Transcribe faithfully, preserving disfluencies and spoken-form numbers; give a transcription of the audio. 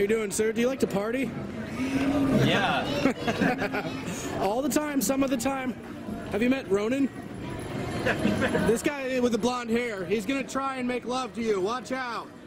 you doing, sir? Do you like to party? Yeah. All the time, some of the time. Have you met Ronan? This guy with the blonde hair, he's gonna try and make love to you. Watch out.